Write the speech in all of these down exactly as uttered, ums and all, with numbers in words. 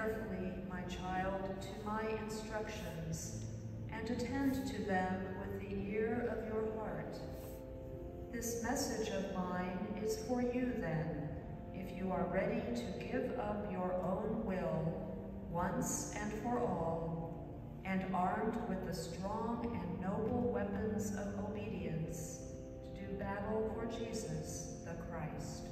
carefully, my child, to my instructions, and attend to them with the ear of your heart. This message of mine is for you then, if you are ready to give up your own will once and for all, and armed with the strong and noble weapons of obedience, to do battle for Jesus the Christ.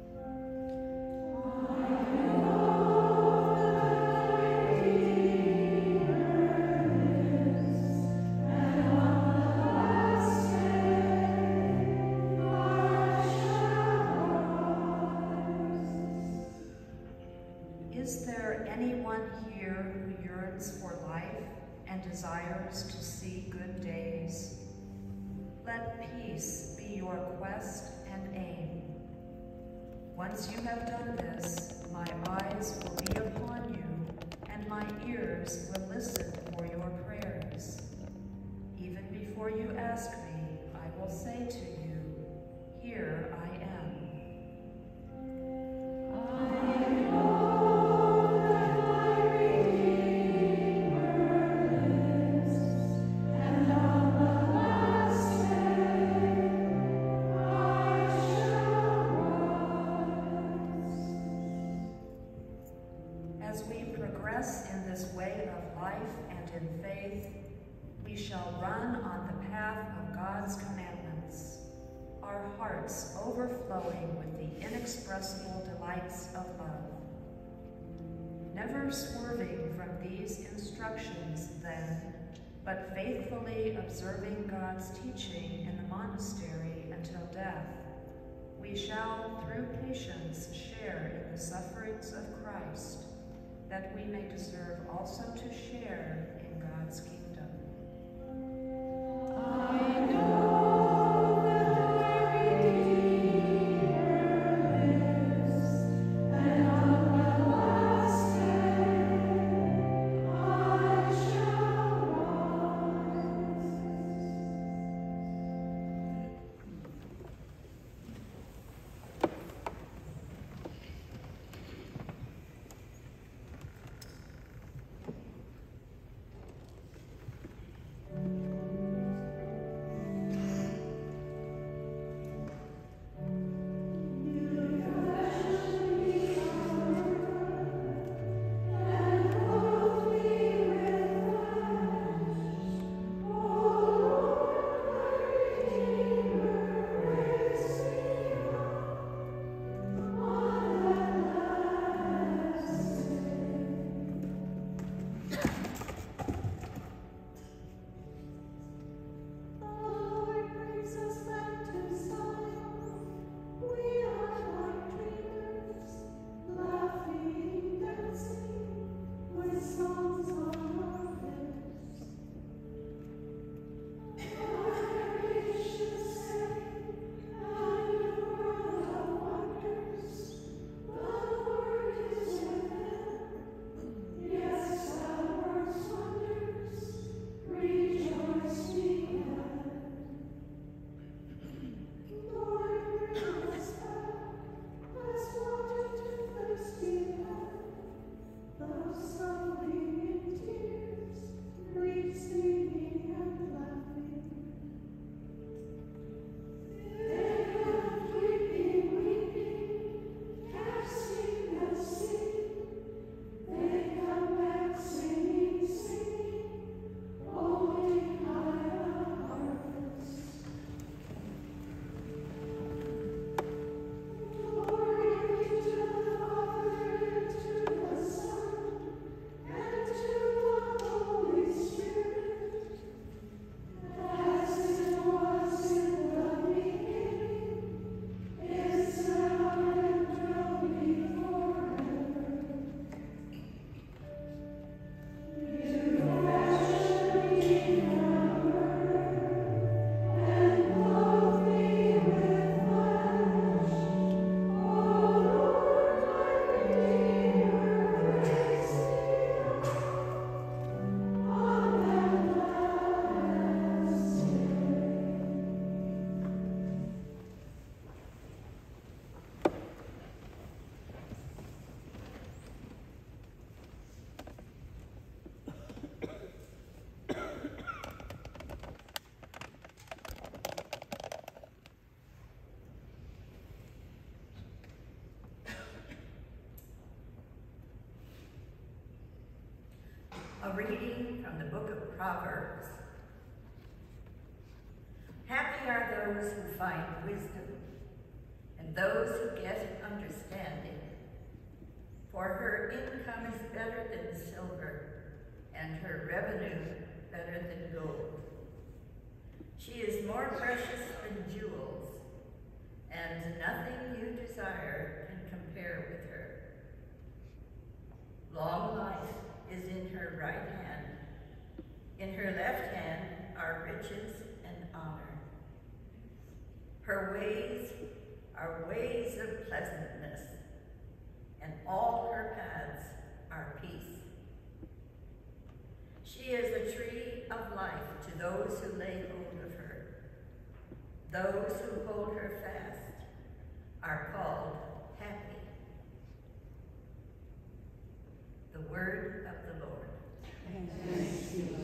Is there anyone here who yearns for life and desires to see good days? Let peace be your quest and aim. Once you have done this, my eyes will be upon you, and my ears will listen for your prayers. Even before you ask me, I will say to you, here I am. As we progress in this way of life and in faith, we shall run on the path of God's commandments, our hearts overflowing with the inexpressible delights of love. Never swerving from these instructions, then, but faithfully observing God's teaching in the monastery until death, we shall, through patience, share in the sufferings of Christ, that we may deserve also to share in God's kingdom. I know that my Redeemer lives, and on the last day I shall rise. A reading from the book of Proverbs. Happy are those who find wisdom, and those who get understanding. For her income is better than silver, and her revenue better than gold. She is more precious than jewels, and nothing you desire can compare with her. Long life is in her right hand. In her left hand are riches and honor. Her ways are ways of pleasantness, and all her paths are peace. She is a tree of life to those who lay hold of her. Those who hold her fast are called happy. The word of the Lord. Thanks be to God.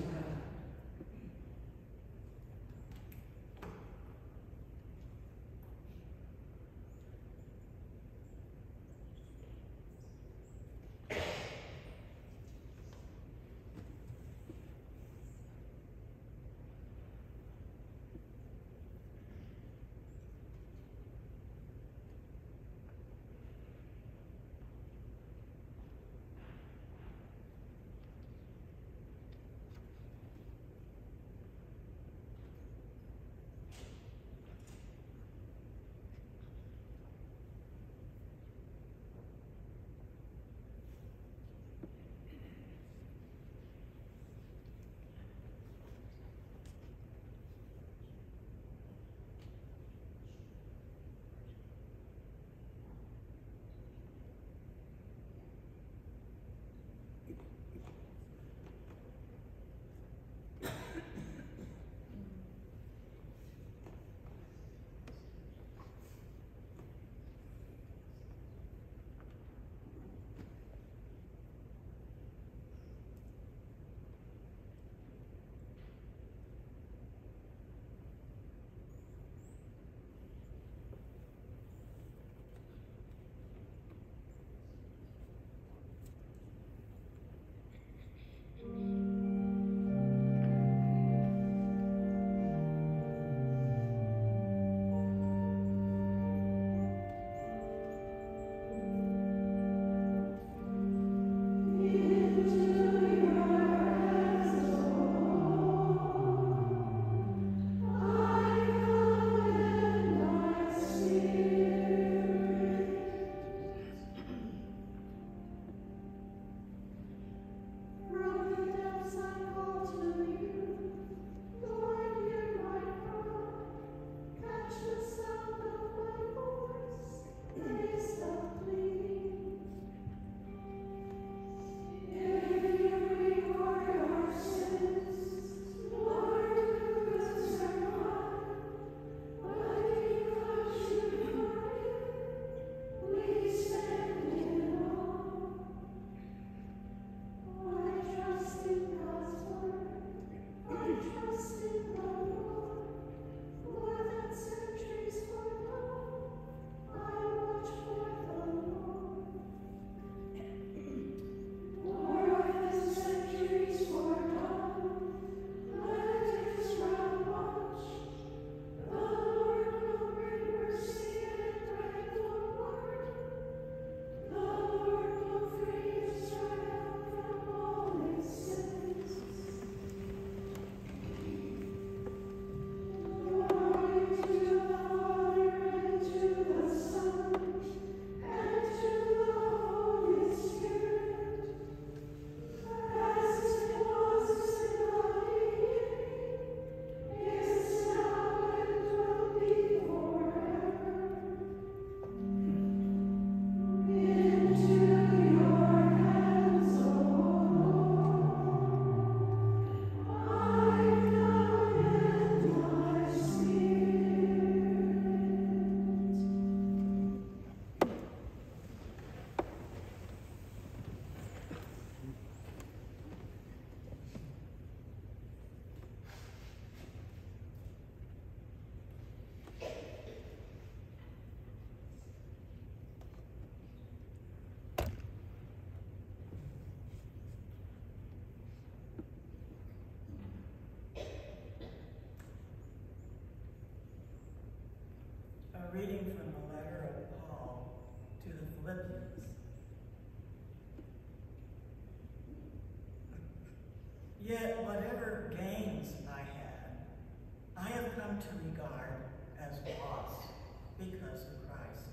Yet whatever gains I had, I have come to regard as loss because of Christ.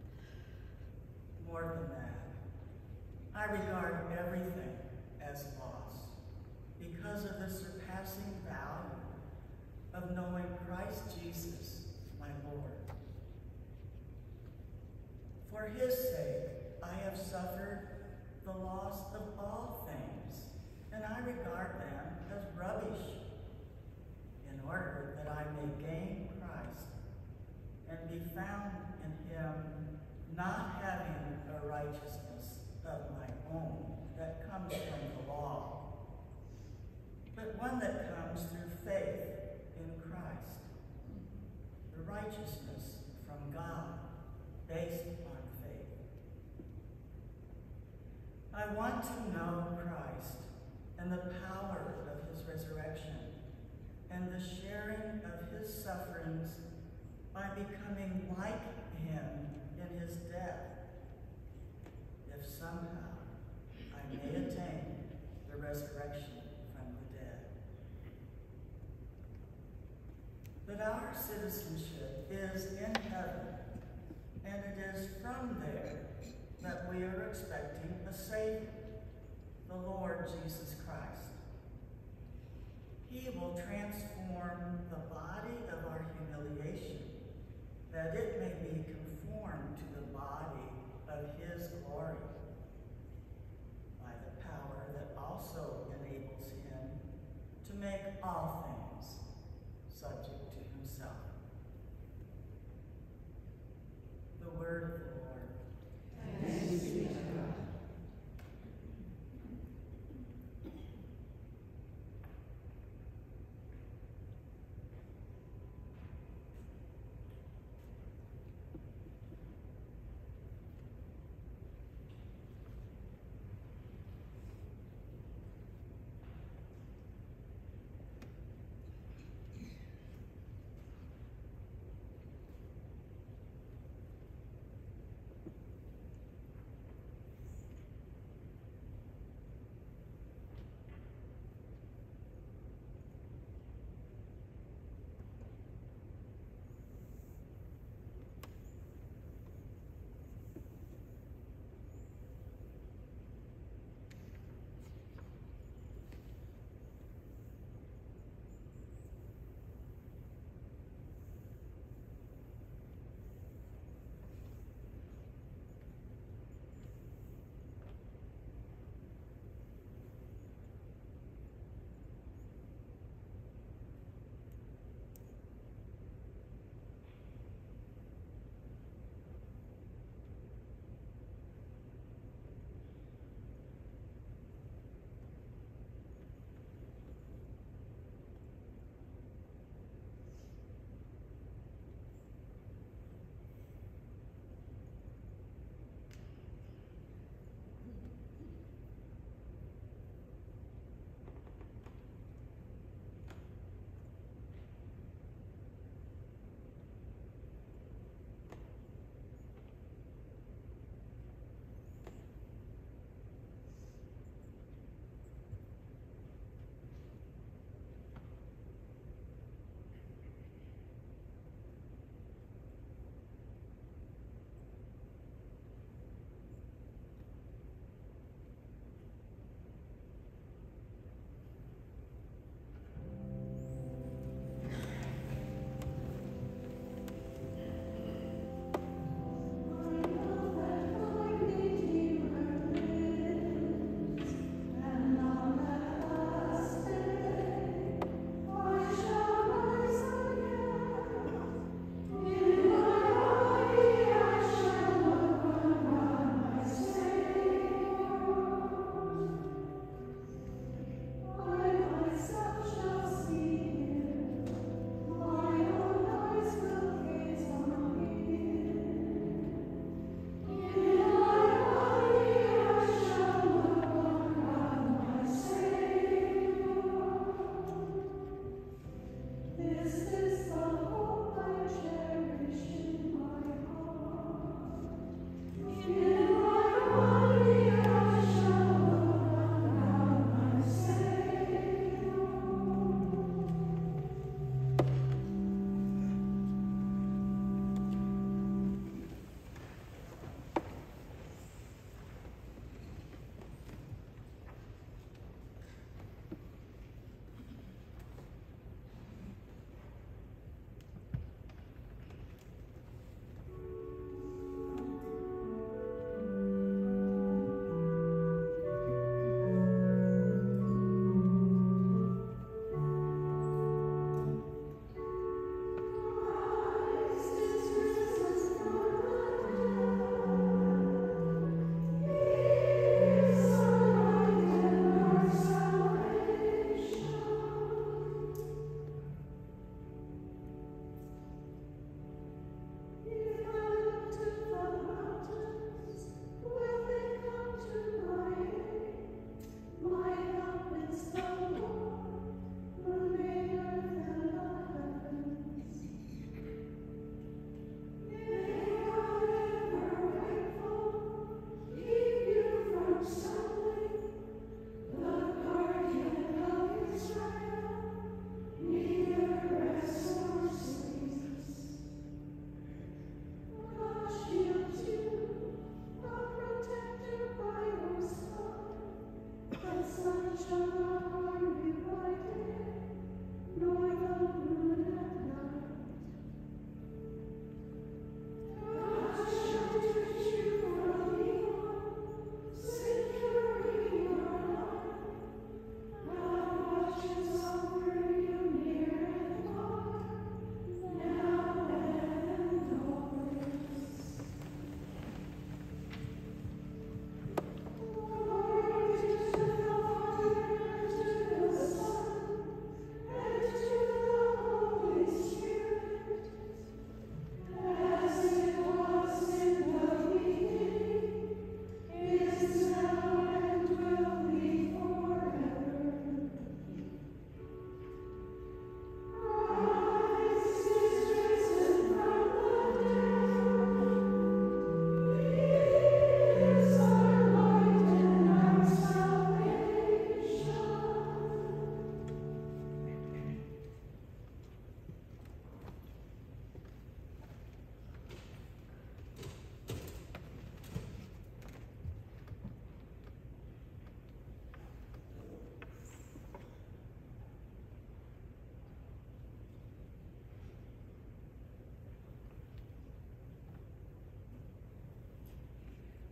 More than that, I regard everything as loss because of the surpassing value of knowing Christ Jesus, my Lord. For his sake, I have suffered the loss of all things, and I regard them as rubbish, in order that I may gain Christ and be found in him, not having a righteousness of my own that comes from the law, but one that comes through faith in Christ, the righteousness from God based on faith. I want to know Christ and the power of his resurrection and the sharing of his sufferings by becoming like him in his death, if somehow I may attain the resurrection from the dead. But our citizenship is in heaven, and it is from there that we are expecting a Savior, the Lord Jesus Christ. He will transform the body of our humiliation, that it may be conformed to the body of his glory, by the power that also enables him to make all things subject to himself. The word of the Lord. Thanks be to God.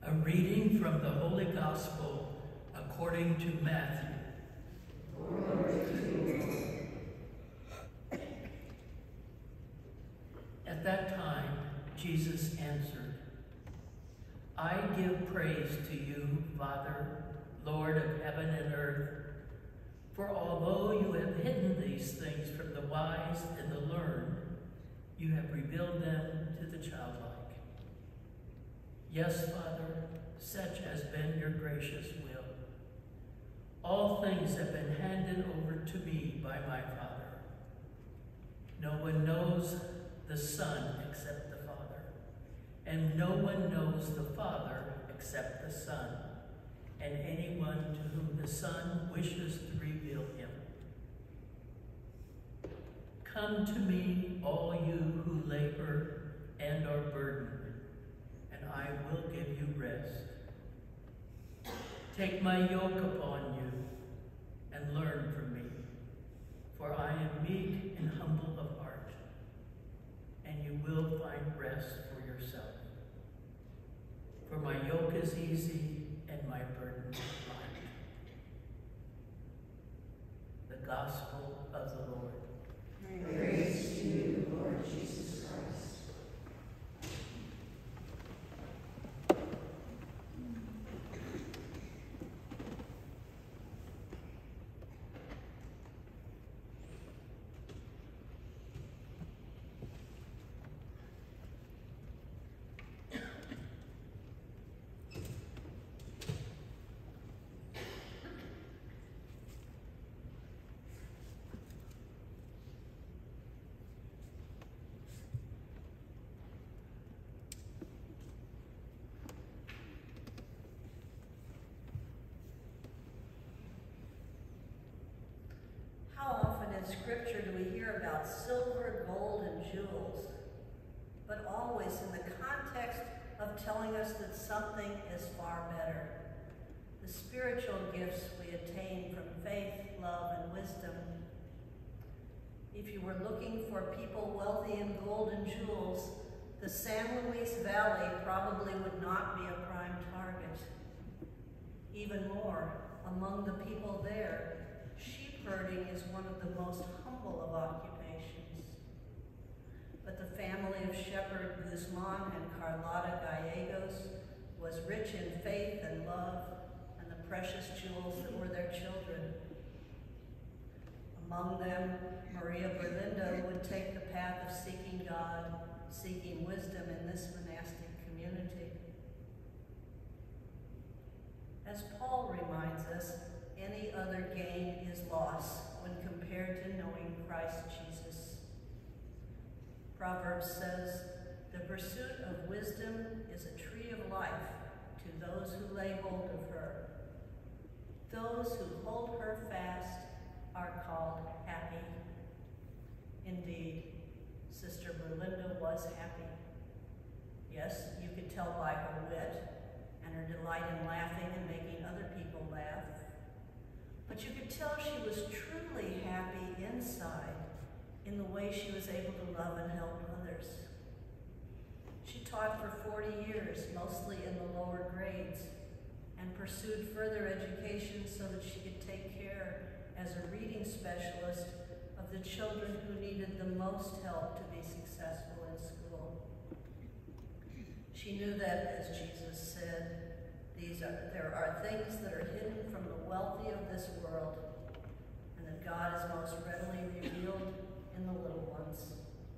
A reading from the Holy Gospel according to Matthew. Glory to you, Lord. At that time, Jesus answered, I give praise to you, Father, Lord of heaven and earth, for although you have hidden these things from the wise and the learned, you have revealed them to the childlike. Yes, Father, such has been your gracious will. All things have been handed over to me by my Father. No one knows the Son except the Father, and no one knows the Father except the Son, and anyone to whom the Son wishes to reveal him. Come to me, all you who labor and are burdened, and I will give you rest. Take my yoke upon you and learn from me, for I am meek and humble of heart, and you will find rest for yourself. For my yoke is easy and my burden is light. The Gospel of the Lord. Praise to you, Lord Jesus Christ. In Scripture do we hear about silver, gold, and jewels, but always in the context of telling us that something is far better. The spiritual gifts we attain from faith, love, and wisdom. If you were looking for people wealthy in gold and jewels, the San Luis Valley probably would not be a prime target. Even more, among the people there, herding is one of the most humble of occupations. But the family of Shepherd Guzman and Carlotta Gallegos was rich in faith and love and the precious jewels that were their children. Among them, Maria Berlinda would take the path of seeking God, seeking wisdom in this monastic community. As Paul reminds us, any other gain is loss when compared to knowing Christ Jesus. Proverbs says, the pursuit of wisdom is a tree of life to those who lay hold of her. Those who hold her fast are called happy. Indeed, Sister Belinda was happy. Yes, you could tell by her wit and her delight in laughing and making other people laugh. But you could tell she was truly happy inside in the way she was able to love and help others. She taught for forty years, mostly in the lower grades, and pursued further education so that she could take care as a reading specialist of the children who needed the most help to be successful in school. She knew that, as Jesus said, These are, there are things that are hidden from the wealthy of this world, and that God is most readily revealed in the little ones.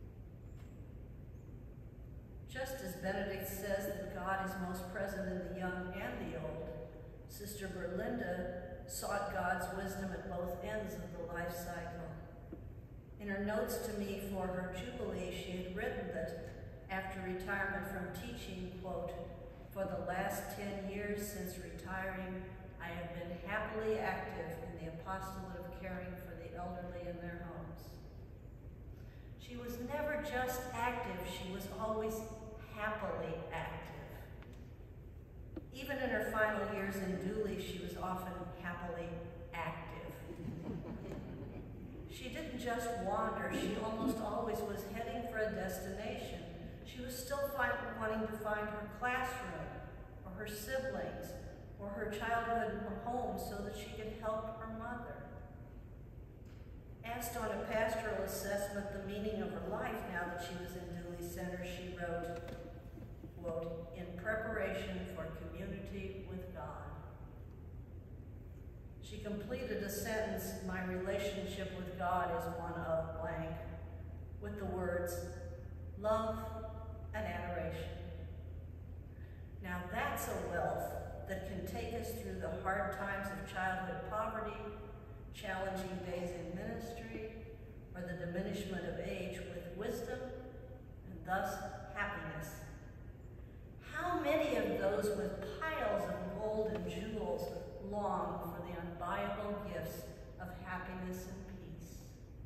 Just as Benedict says that God is most present in the young and the old, Sister Berlinda sought God's wisdom at both ends of the life cycle. In her notes to me for her Jubilee, she had written that after retirement from teaching, quote, for the last ten years since retiring, I have been happily active in the apostolate of caring for the elderly in their homes. She was never just active, she was always happily active. Even in her final years in Dooley, she was often happily active. She didn't just wander, she almost always was heading for a destination. She was still find, wanting to find her classroom, or her siblings, or her childhood home so that she could help her mother. Asked on a pastoral assessment the meaning of her life now that she was in Dooley Center, she wrote, quote, "In preparation for community with God." She completed a sentence, "My relationship with God is one of blank," with the words, "love and adoration." Now that's a wealth that can take us through the hard times of childhood poverty, challenging days in ministry, or the diminishment of age with wisdom, and thus happiness. How many of those with piles of gold and jewels long for the unbuyable gifts of happiness and peace?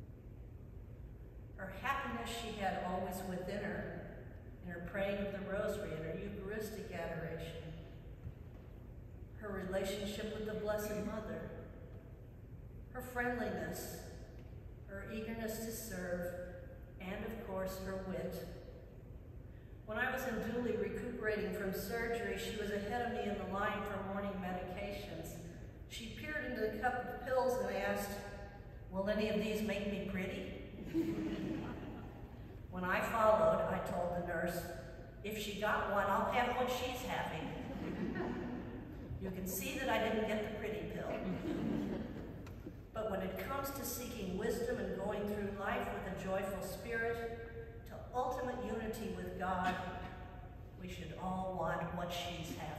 Her happiness she had always within her, in her praying of the rosary and her Eucharistic adoration, her relationship with the Blessed Mother, her friendliness, her eagerness to serve, and of course her wit. When I was in Dooley recuperating from surgery, she was ahead of me in the line for morning medications. She peered into the cup of pills and asked, "Will any of these make me pretty?" When I followed, I told the nurse, "If she got one, I'll have what she's having." You can see that I didn't get the pretty pill. But when it comes to seeking wisdom and going through life with a joyful spirit, to ultimate unity with God, we should all want what she's having.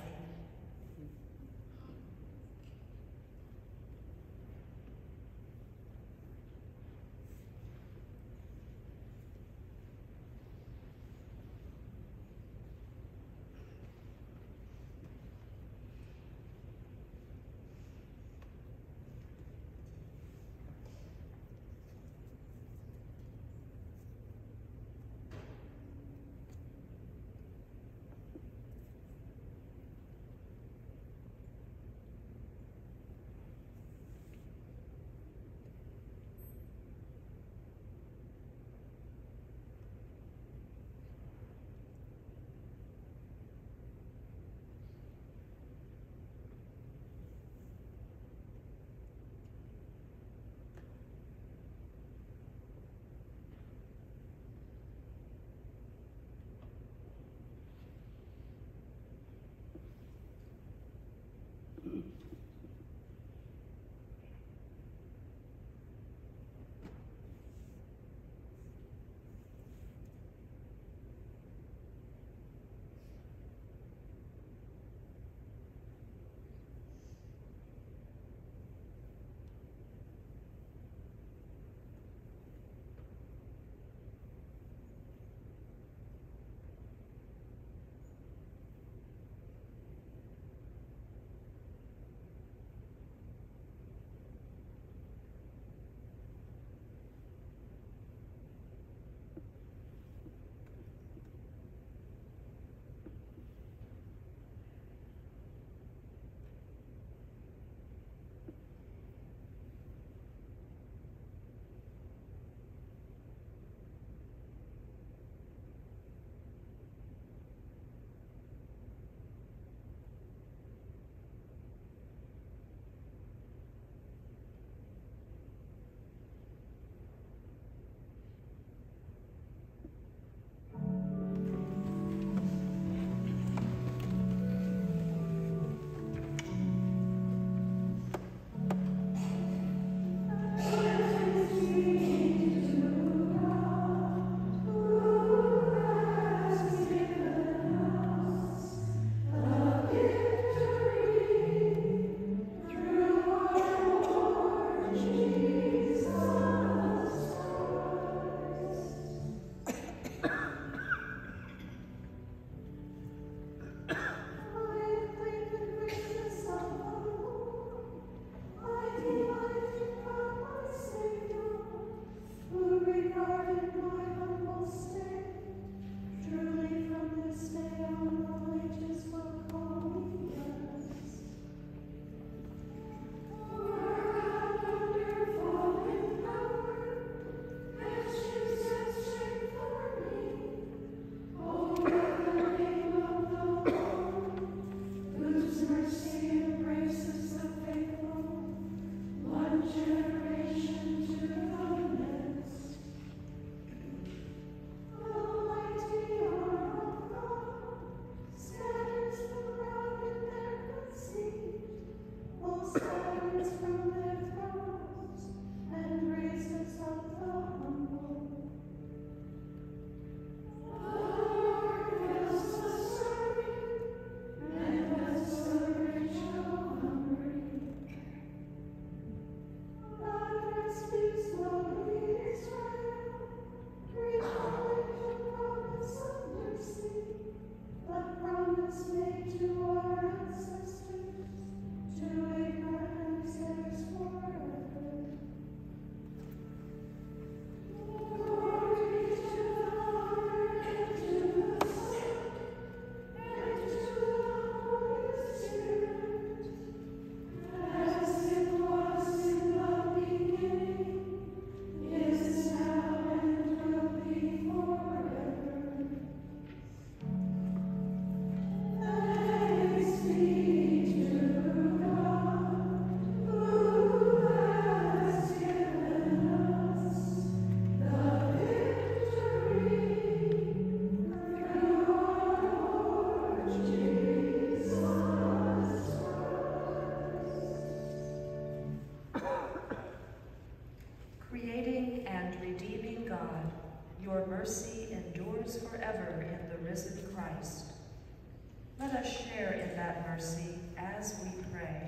us share in that mercy as we pray.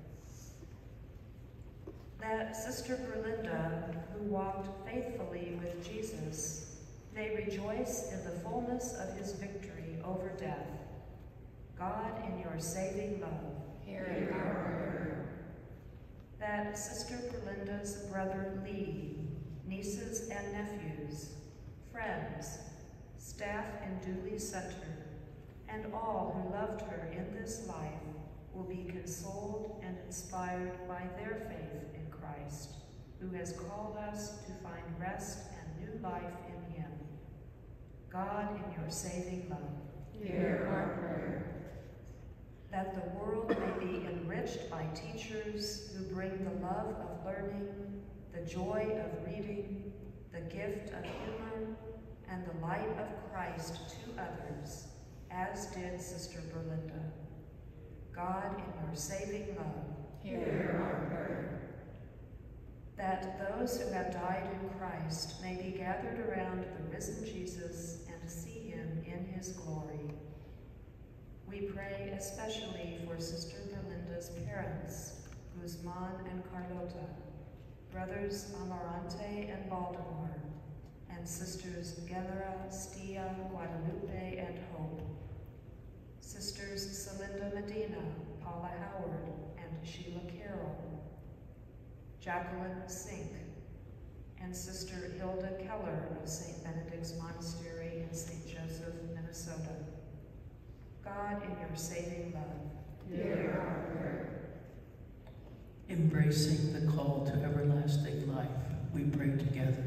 That Sister Berlinda, who walked faithfully with Jesus, may rejoice in the fullness of his victory over death. God, in your saving love, Hear our prayer. That Sister Berlinda's brother Lee, nieces and nephews, friends, staff in Dooley Center, and all who loved her in this life will be consoled and inspired by their faith in Christ, who has called us to find rest and new life in him. God, in your saving love, Hear our prayer. That the world may be enriched by teachers who bring the love of learning, the joy of reading, the gift of humor, and the light of Christ to others, as did Sister Berlinda. God, in your saving love, Hear our prayer. That those who have died in Christ may be gathered around the risen Jesus and see him in his glory. We pray especially for Sister Berlinda's parents, Guzman and Carlota, brothers Amarante and Baltimore, and sisters Guerra, Stia, Guadalupe, and Hope, sisters Celinda Medina, Paula Howard, and Sheila Carroll, Jacqueline Sink, and Sister Hilda Keller of Saint Benedict's Monastery in Saint Joseph, Minnesota. God, in your saving love, Hear our prayer. Embracing the call to everlasting life, we pray together.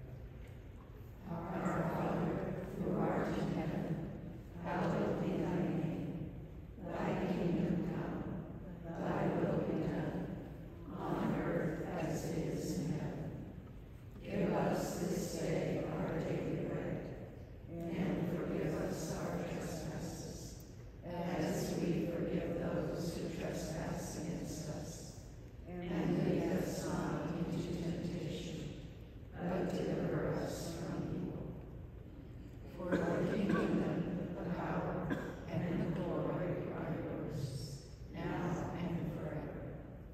Our Father, who art in heaven, hallowed be thy name. Thy kingdom come, thy will be done, on earth as it is in heaven. Give us this day our daily bread, and forgive us our trespasses, as we forgive those who trespass against us. And lead us not into temptation, but deliver us from evil. For the kingdom, the power, and the glory are yours, now and forever.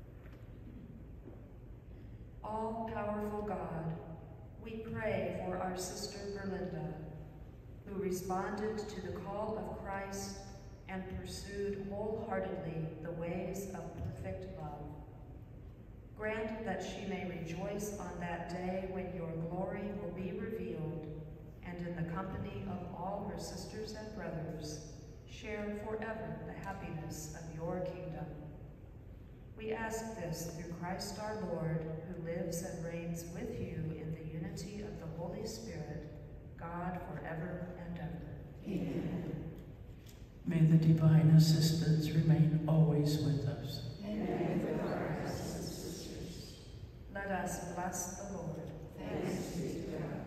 All-powerful God, we pray for our Sister Berlinda, who responded to the call of Christ and pursued wholeheartedly the ways of perfect love. Grant that she may rejoice on that day when your glory will be revealed, and in the company of all her sisters and brothers, share forever the happiness of your kingdom. We ask this through Christ our Lord, who lives and reigns with you in the unity of the Holy Spirit, God forever and ever. Amen. May the divine assistance remain always with us. And with our brothers and sisters. Let us bless the Lord. Thanks be to God.